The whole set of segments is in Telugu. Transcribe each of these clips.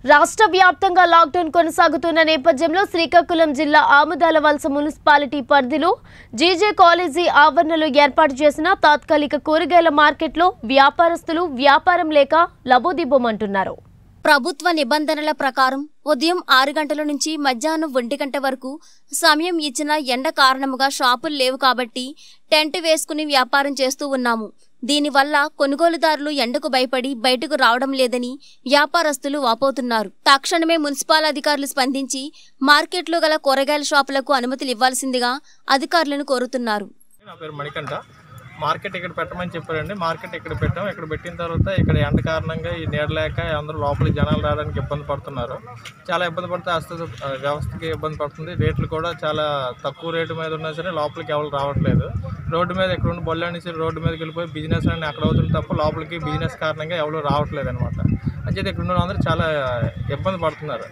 రాష్ట్ర వ్యాప్తంగా లాక్డౌన్ కొనసాగుతున్న నేపథ్యంలో శ్రీకాకుళం జిల్లా ఆముదాల వలస మున్సిపాలిటీ పరిధిలో జీజే కాలేజీ ఆవరణలో ఏర్పాటు చేసిన తాత్కాలిక కూరగాయల మార్కెట్లో వ్యాపారస్తులు వ్యాపారం లేక లబోదిబోమంటున్నారు. ప్రభుత్వ నిబంధనల ప్రకారం ఉదయం 6 గంటల నుంచి మధ్యాహ్నం 1 గంట వరకు సమయం ఇచ్చిన ఎండ కారణముగా షాపులు లేవు కాబట్టి టెంట్ వేసుకుని వ్యాపారం చేస్తూ ఉన్నాము. దీనివల్ల కొనుగోలుదారులు ఎండకు భయపడి బయటకు రావడం లేదని వ్యాపారస్తులు వాపోతున్నారు. తక్షణమే మున్సిపల్ అధికారులు స్పందించి మార్కెట్లో గల కూరగాయల షాపులకు అనుమతులు ఇవ్వాల్సిందిగా అధికారులను కోరుతున్నారు. మార్కెట్ ఇక్కడ పెట్టమని చెప్పారండి. మార్కెట్ ఇక్కడ పెట్టాం. ఇక్కడ పెట్టిన తర్వాత ఇక్కడ ఎండ కారణంగా ఈ నీడ లేక అందరూ లోపలికి జనాలు రావడానికి ఇబ్బంది పడుతున్నారు. చాలా ఇబ్బంది పడితే వ్యవస్థకి ఇబ్బంది పడుతుంది. రేట్లు కూడా చాలా తక్కువ రేటు మీద ఉన్నా సరే లోపలికి ఎవరు రావట్లేదు. రోడ్డు మీద ఇక్కడ ఉన్న బొల్లు అనేసి రోడ్డు మీదకి వెళ్ళిపోయి బిజినెస్ అని అక్కడ అవుతుంది తప్ప లోపలికి బిజినెస్ కారణంగా ఎవరు రావట్లేదు అనమాట. అంటే ఇక్కడ ఉన్న అందరూ చాలా ఇబ్బంది పడుతున్నారు.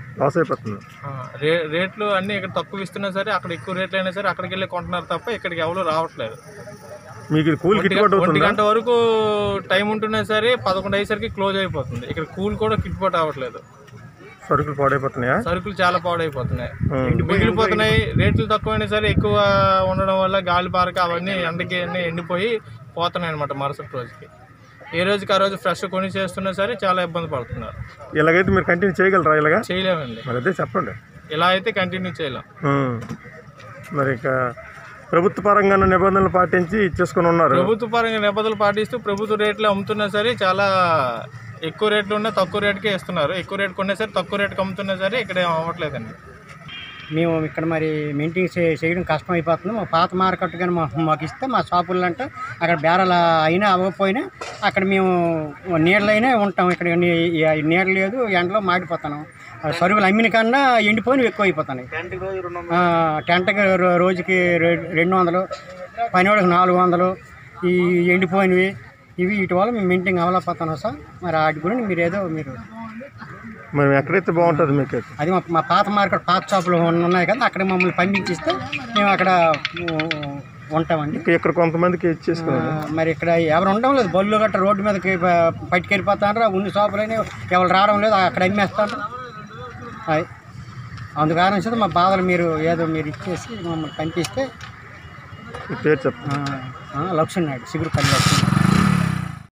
రేట్లు అన్నీ ఇక్కడ తక్కువ ఇస్తున్నా సరే అక్కడ ఎక్కువ రేట్లు అయినా సరే అక్కడికి వెళ్ళి కొంటున్నారు తప్ప ఇక్కడికి ఎవరు రావట్లేదు. మీకు 1 గంట వరకు టైం ఉంటున్నా సరే 11 అయ్యేసరికి క్లోజ్ అయిపోతుంది. ఇక్కడ కూల్ కూడా గిట్టుబాటు అవ్వట్లేదు. సరుకులు పాడైపోతున్నాయా? సరుకులు చాలా పాడైపోతున్నాయి, మిగిలిపోతున్నాయి. రేట్లు తక్కువైనా సరే ఎక్కువ ఉండడం వల్ల గాలి పారక అవన్నీ ఎండకి అన్నీ ఎండిపోయి పోతున్నాయి అనమాట. మరుసటి రోజుకి ఏ రోజుకి ఆ రోజు ఫ్రెష్ కొని చేస్తున్నా సరే చాలా ఇబ్బంది పడుతున్నారు. ఇలాగైతే మీరు కంటిన్యూ చేయగలరా? ఇలాగా చేయలేమండి. అదే చెప్పండి. ఇలా అయితే కంటిన్యూ చేయలేం. మరి ఇక ప్రభుత్వ పరంగా నిబంధనలు పాటించి ఇచ్చేసుకుని ఉన్నారు. ప్రభుత్వ పరంగా నిబంధనలు పాటిస్తూ ప్రభుత్వ రేట్లు అమ్ముతున్నా సరే చాలా ఎక్కువ రేట్లు ఉన్నా తక్కువ రేటుకే ఇస్తున్నారు. ఎక్కువ రేటు కొన్నా సరే తక్కువ రేటుకి అమ్ముతున్నా సరే ఇక్కడ ఏం అవ్వట్లేదండి. మేము ఇక్కడ మరి మెయింటైన్ చేయడం కష్టం అయిపోతుంది. మా పాత మార్కెట్ కానీ మాకు ఇస్తే మా షాపుల్లో అంటే అక్కడ బేరాలు అయినా అవ్వకపోయినా అక్కడ మేము నీళ్ళైనా ఉంటాం. ఇక్కడ నీడ లేదు, ఎండలో మాడిపోతాను. సరుకులు అమ్మిన కన్నా ఎండిపోయినవి ఎక్కువ అయిపోతున్నాయి. టెంట్కి రోజుకి 200, పనివాడికి 400, ఈ ఎండిపోయినవి ఇవి వీటి వల్ల మేము మెయింటైన్ అవ్వలేకపోతున్నాం సార్. మరి వాటి గురించి మీరు ఏదో మరి ఎక్కడైతే బాగుంటుంది మీకు? అది మా పాత మార్కెట్ పాత షాపులు ఉన్నాయి కదా, అక్కడ మమ్మల్ని పంపించిస్తే మేము అక్కడ ఉంటామండి. ఇక్కడ కొంతమందికి ఇచ్చేసుకున్నాం. మరి ఇక్కడ ఎవరు ఉండడం లేదు. బళ్ళు గట్ట రోడ్డు మీదకి పట్టుకెళ్ళిపోతారు. ఉన్న షాపులైనా ఎవరు రావడం లేదు, అక్కడ అమ్మేస్తారు. అందుకారణం చేత మా బాధలు మీరు ఏదో మీరు ఇచ్చేసి మమ్మల్ని పంపిస్తే. పేరు చెప్పండి. లక్ష్మణ్ నాయుడు, సిగురుపల్లి లక్ష్మణ్.